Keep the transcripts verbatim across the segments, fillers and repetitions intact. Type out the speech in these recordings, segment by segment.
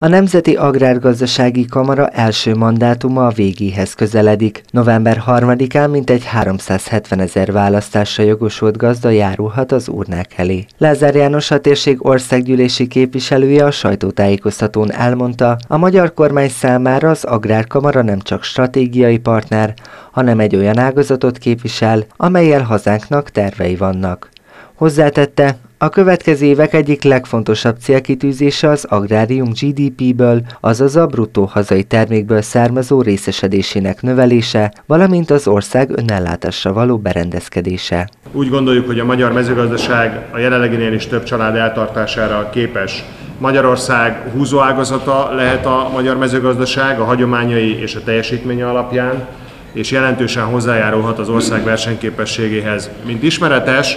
A Nemzeti Agrárgazdasági Kamara első mandátuma a végéhez közeledik. november harmadikán mintegy háromszázhetven ezer választásra jogosult gazda járulhat az urnák elé. Lázár János, a térség országgyűlési képviselője a sajtótájékoztatón elmondta, a magyar kormány számára az Agrárkamara nem csak stratégiai partner, hanem egy olyan ágazatot képvisel, amellyel hazánknak tervei vannak. Hozzátette, a következő évek egyik legfontosabb célkitűzése az agrárium gé dé pé-ből, azaz a bruttó hazai termékből származó részesedésének növelése, valamint az ország önellátásra való berendezkedése. Úgy gondoljuk, hogy a magyar mezőgazdaság a jelenleginél is több család eltartására képes. Magyarország húzóágazata lehet a magyar mezőgazdaság a hagyományai és a teljesítménye alapján, és jelentősen hozzájárulhat az ország versenyképességéhez. Mint ismeretes,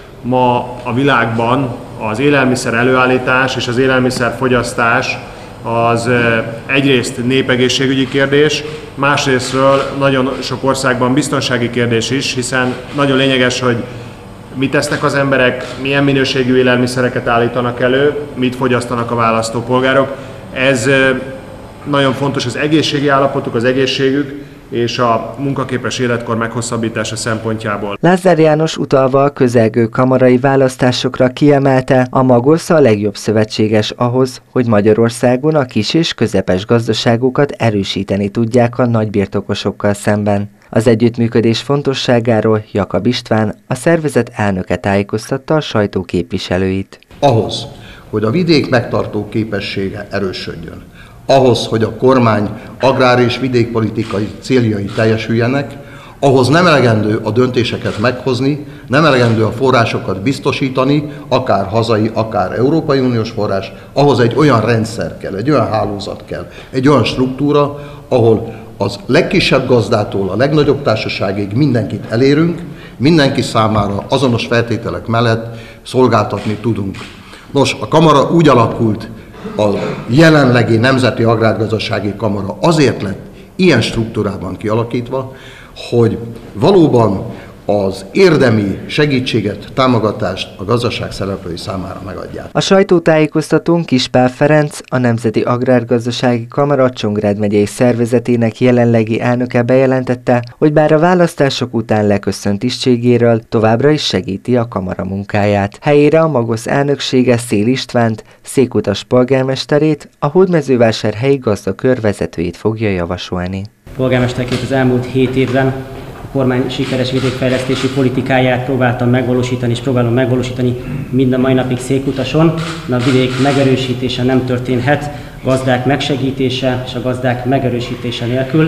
ma a világban az élelmiszer előállítás és az élelmiszer fogyasztás az egyrészt népegészségügyi kérdés, másrésztről nagyon sok országban biztonsági kérdés is, hiszen nagyon lényeges, hogy mit tesznek az emberek, milyen minőségű élelmiszereket állítanak elő, mit fogyasztanak a választópolgárok. Ez nagyon fontos az egészségi állapotuk, az egészségük és a munkaképes életkor meghosszabbítása szempontjából. Lázár János utalva a közelgő kamarai választásokra kiemelte, a Magosz a legjobb szövetséges ahhoz, hogy Magyarországon a kis és közepes gazdaságokat erősíteni tudják a nagybirtokosokkal szemben. Az együttműködés fontosságáról Jakab István, a szervezet elnöke tájékoztatta a sajtó képviselőit. Ahhoz, hogy a vidék megtartó képessége erősödjön, ahhoz, hogy a kormány agrár- és vidékpolitikai céljai teljesüljenek, ahhoz nem elegendő a döntéseket meghozni, nem elegendő a forrásokat biztosítani, akár hazai, akár Európai Uniós forrás, ahhoz egy olyan rendszer kell, egy olyan hálózat kell, egy olyan struktúra, ahol az legkisebb gazdától a legnagyobb társaságig mindenkit elérünk, mindenki számára azonos feltételek mellett szolgáltatni tudunk. Nos, a kamara úgy alakult, a jelenlegi Nemzeti Agrárgazdasági Kamara azért lett ilyen struktúrában kialakítva, hogy valóban az érdemi segítséget, támogatást a gazdaság szereplői számára megadják. A sajtótájékoztatón Kispál Ferenc, a Nemzeti Agrárgazdasági Kamara Csongrád megyei szervezetének jelenlegi elnöke bejelentette, hogy bár a választások után leköszönt tisztségéről, továbbra is segíti a kamara munkáját. Helyére a Magosz elnöksége Szél Istvánt, Székutas polgármesterét, a Hódmezővásárhelyi gazdakör vezetőjét fogja javasolni. Polgármesterként az elmúlt hét évben a kormány sikeres vidékfejlesztési politikáját próbáltam megvalósítani, és próbálom megvalósítani mind a mai napig Székutason. A vidék megerősítése nem történhet, gazdák megsegítése és a gazdák megerősítése nélkül.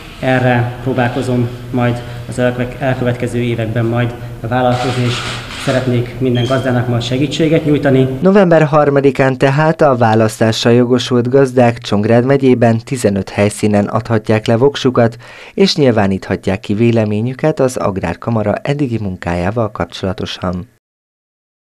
Erre próbálkozom majd az elkövetkező években majd vállalkozni, és szeretnék minden gazdának majd segítséget nyújtani. november harmadikán tehát a választásra jogosult gazdák Csongrád megyében tizenöt helyszínen adhatják le voksukat, és nyilváníthatják ki véleményüket az Agrárkamara eddigi munkájával kapcsolatosan.